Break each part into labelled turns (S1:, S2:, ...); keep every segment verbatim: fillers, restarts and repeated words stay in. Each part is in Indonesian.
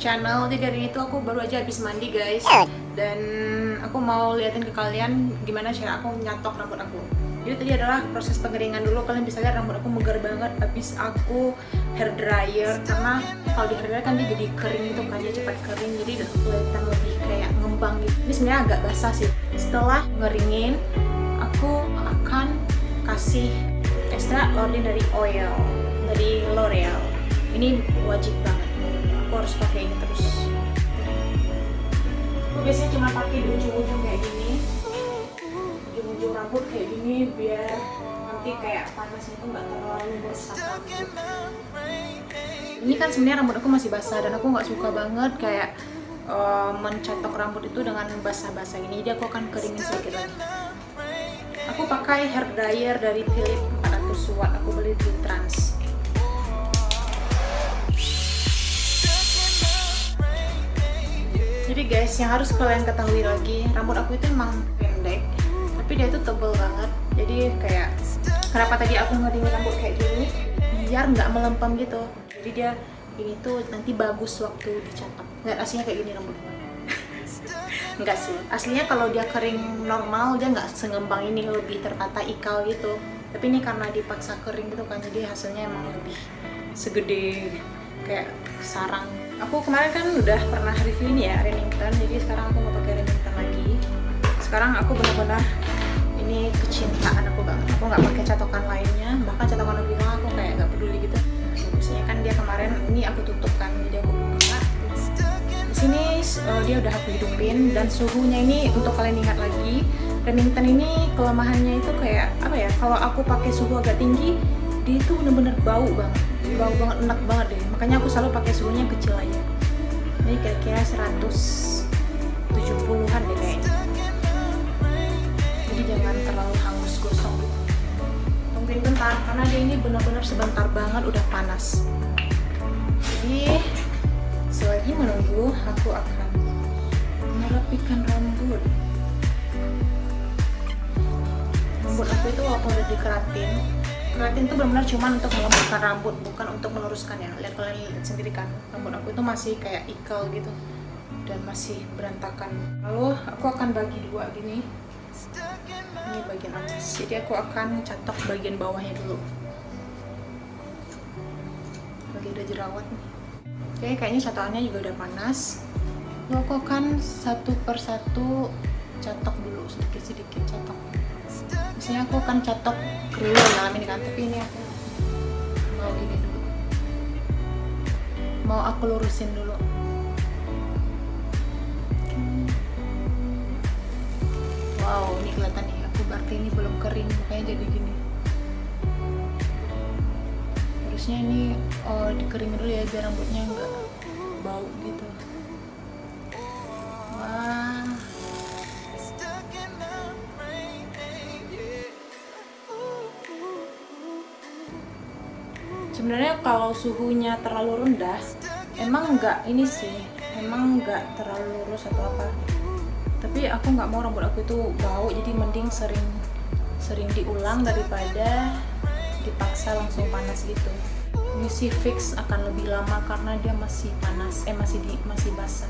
S1: channel. Jadi dari itu aku baru aja habis mandi guys, dan aku mau liatin ke kalian gimana cara aku nyatok rambut aku. Jadi tadi adalah proses pengeringan dulu. Kalian bisa lihat rambut aku megar banget habis aku hair dryer, karena kalau di hair dryer kan dia jadi kering gitu kan, dia cepat kering, jadi kelihatan lebih kayak ngembang gitu. Ini sebenarnya agak basah sih. Setelah ngeringin, aku akan kasih extraordinary oil dari L'Oreal. Ini wajib banget, aku harus pakai ini terus. Aku biasanya cuma pakai di ujung-ujung kayak gini, ujung-ujung rambut kayak gini, biar nanti kayak panasnya itu nggak terlalu merusak rambut. Ini kan sebenarnya rambut aku masih basah dan aku nggak suka banget kayak uh, mencetok rambut itu dengan basah-basah ini, jadi aku akan keringin sedikit lagi. Aku pakai hair dryer dari Philips empat ratus watt, aku beli di Trans. Jadi guys, yang harus kalian ketahui lagi, rambut aku itu emang pendek, tapi dia itu tebel banget. Jadi kayak, kenapa tadi aku ngeringin rambut kayak gini, biar nggak melempem gitu. Jadi dia ini tuh nanti bagus waktu dicatok. Nggak, aslinya kayak gini rambutnya. Enggak sih, aslinya kalau dia kering normal dia nggak sengembang ini, lebih tertata ikal gitu. Tapi ini karena dipaksa kering gitu kan, jadi hasilnya emang lebih segede kayak sarang. Aku kemarin kan udah pernah review ini ya, Remington, jadi sekarang aku mau pakai Remington lagi. Sekarang aku benar-benar ini kecintaan aku banget. Aku nggak pakai catokan lainnya, bahkan catokan lebih mahal aku kayak nggak peduli gitu. Maksudnya kan dia kemarin ini aku tutup kan, jadi aku buka. Di sini uh, dia udah aku hidupin, dan suhunya ini untuk kalian ingat lagi, Remington ini kelemahannya itu kayak apa ya? Kalau aku pakai suhu agak tinggi, dia itu bener-bener bau banget, bau banget, enak banget deh. Makanya aku selalu pakai suhunya kecil aja. Ini kira-kira seratus tujuh puluhan deh kayaknya. Jadi jangan terlalu hangus gosong gitu. Tungguin bentar, karena dia ini bener-bener sebentar banget udah panas. Jadi selagi menunggu, aku akan merapikan rambut. Rambut aku itu walaupun udah dikeratin, keratin itu benar-benar cuma untuk melembutkan rambut, bukan untuk meluruskan ya. Lihat, kalian lihat sendiri kan, rambut aku itu masih kayak ikal gitu dan masih berantakan. Lalu aku akan bagi dua gini. Ini bagian atas, jadi aku akan catok bagian bawahnya dulu. Lagi udah jerawat nih. Oke, kayaknya catokannya juga udah panas. Lalu aku akan satu persatu catok dulu, sedikit-sedikit catok. Misalnya aku akan catok dulu malam ini kan, tapi ini aku mau gini dulu. Mau aku lurusin dulu. Wow, ini kelihatan nih, aku berarti ini belum kering, makanya jadi gini. Harusnya ini oh, dikeringin dulu ya, biar rambutnya nggak bau gitu. Wah, sebenarnya kalau suhunya terlalu rendah, emang nggak ini sih, emang nggak terlalu lurus atau apa. Tapi aku nggak mau rambut aku itu bau, jadi mending sering sering diulang daripada dipaksa langsung panas gitu. Ini sih fix akan lebih lama karena dia masih panas, eh masih di masih basah.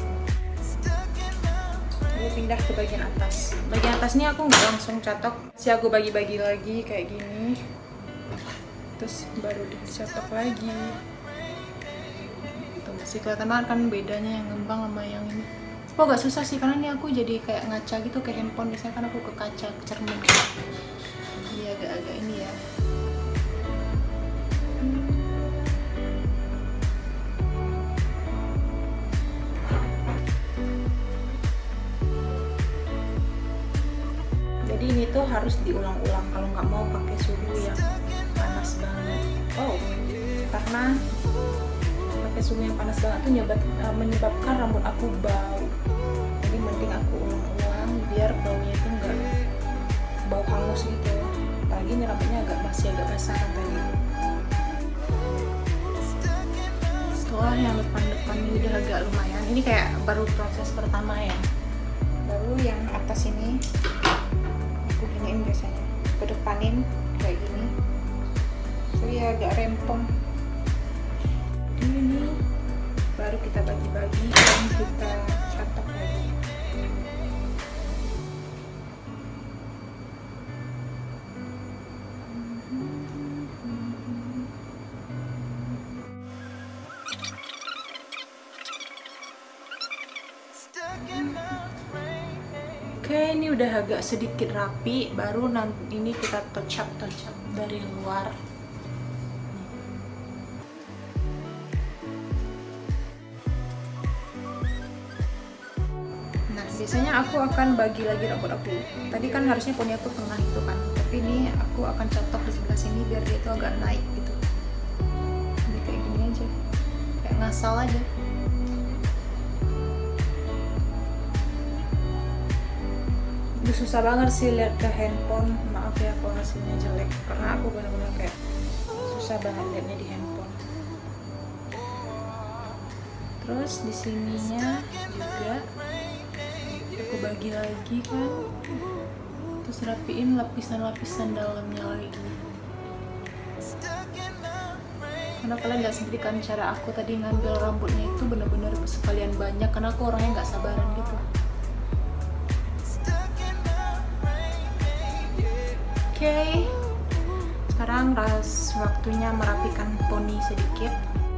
S1: Aku pindah ke bagian atas. Bagian atas ini aku nggak langsung catok, sih aku bagi-bagi lagi kayak gini. Terus baru dicatok lagi. Tuh masih kelihatan banget kan bedanya yang ngembang sama yang ini. Oh gak susah sih, karena ini aku jadi kayak ngaca gitu ke handphone. Biasanya kan aku ke kaca, ke cermin. Jadi agak-agak ini ya. Jadi ini tuh harus diulang-ulang kalau nggak mau pakai suhu yang panas banget. Oh, karena pakai suhu yang panas banget tuh nyebat, uh, menyebabkan rambut aku bau. Jadi mending aku ulang-ulang biar baunya itu nggak bau hangus gitu. Apalagi ini rambutnya agak masih agak basah kan tadi. Setelah yang depan-depan ini udah agak lumayan, ini kayak baru proses pertama ya. Baru yang atas ini aku giniin biasanya, ke depanin kayak gini. Jadi agak rempong. Ini baru kita bagi-bagi dan kita catok lagi. Oke, ini udah agak sedikit rapi, baru nanti ini kita touch-up-touch-up dari luar. Nah, biasanya aku akan bagi lagi rambut aku. Tadi kan harusnya poni aku tengah itu kan, tapi ini aku akan catok di sebelah sini biar dia itu agak naik gitu. Jadi kayak gini aja, kayak ngasal aja. Udah susah banget sih lihat ke handphone, maaf ya kalau hasilnya jelek, karena aku benar-benar kayak susah banget liatnya di handphone. Terus di sininya juga aku bagi lagi kan, terus rapiin lapisan-lapisan dalamnya lagi. Karena kalian nggak sendiri kan cara aku tadi ngambil rambutnya itu bener-bener sekalian banyak, karena aku orangnya nggak sabaran gitu. Oke, okay. Sekarang ras waktunya merapikan poni sedikit.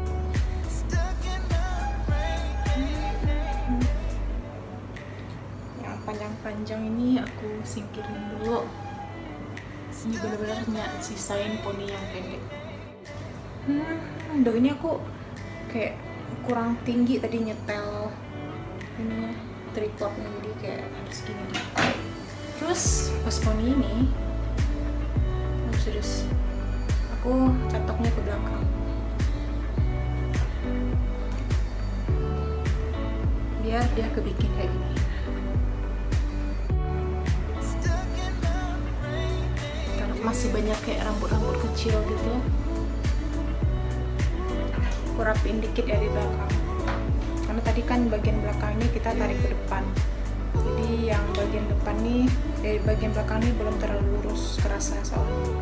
S1: Yang panjang-panjang ini aku singkirin dulu. Ini benar-benar sisain poni yang pendek. Hmm, udah ini aku kayak kurang tinggi tadi nyetel ini tripodnya, jadi kayak harus gini deh. Terus pas poni ini serius, aku catoknya ke belakang biar dia kebikin kayak gini. Karena masih banyak kayak rambut-rambut kecil gitu, aku rapiin dikit ya di belakang, karena tadi kan bagian belakang ini kita tarik ke depan, jadi yang bagian depan nih dari bagian belakang ini belum terlalu lurus, kerasa soalnya.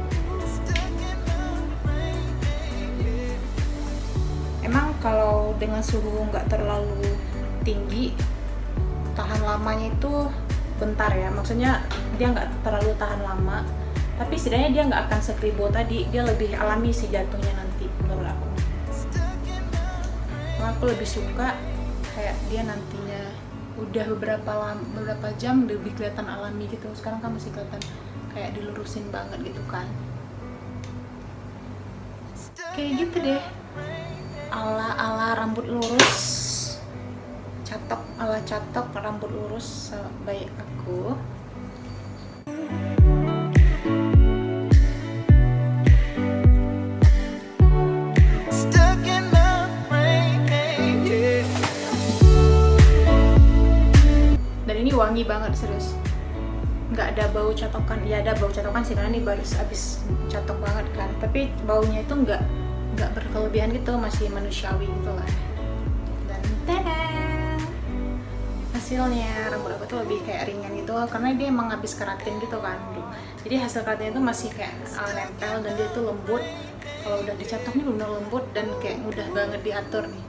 S1: Emang kalau dengan suhu nggak terlalu tinggi, tahan lamanya itu bentar ya, maksudnya dia nggak terlalu tahan lama, tapi setidaknya dia nggak akan sekribo tadi, dia lebih alami sih jatuhnya nanti menurut aku. Karena aku lebih suka kayak dia nantinya udah beberapa lama, beberapa jam lebih kelihatan alami gitu. Sekarang kan masih kelihatan kayak dilurusin banget gitu kan, kayak gitu deh, ala ala rambut lurus, catok ala catok rambut lurus sebaik aku. Dan ini wangi banget serius, nggak ada bau catokan. Ya ada bau catokan sih karena ini baru habis catok banget kan, tapi baunya itu nggak nggak berkelebihan gitu, masih manusiawi gitu lah. Dan tadang, hasilnya rambut aku tuh lebih kayak ringan gitu, karena dia emang habis keratin gitu kan. Jadi hasil keratinnya itu masih kayak uh, nempel, dan dia tuh lembut. Kalau udah dicatok nih bener lembut dan kayak mudah banget diatur nih.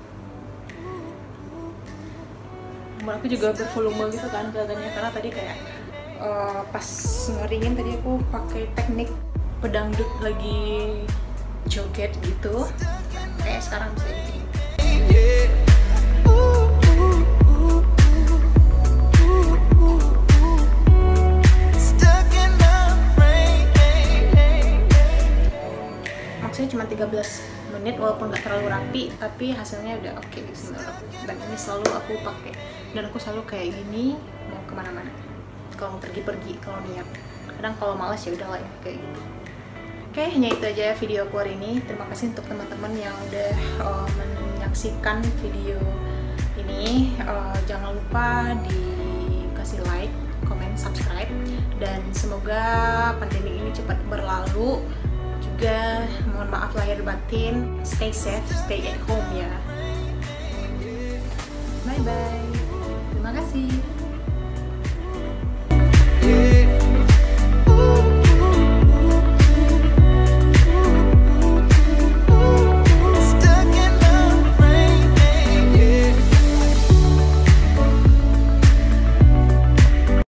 S1: Rambut aku juga bervolume gitu kan kelihatannya, karena tadi kayak uh, pas ngeringin tadi aku pakai teknik pedangdut lagi joget gitu, kayak sekarang bisa gini. Maksudnya cuma tiga belas menit, walaupun nggak terlalu rapi, tapi hasilnya udah oke okay, sebenarnya. Dan ini selalu aku pakai, dan aku selalu kayak gini mau kemana-mana, kalau mau pergi-pergi, kalau niat. Kadang kalau malas ya udahlah ya kayak gitu. Oke, hanya itu aja video aku hari ini. Terima kasih untuk teman-teman yang udah uh, menyaksikan video ini. Uh, jangan lupa dikasih like, comment, subscribe, dan semoga pandemi ini cepat berlalu. Juga mohon maaf lahir batin. Stay safe, stay at home ya. Bye bye.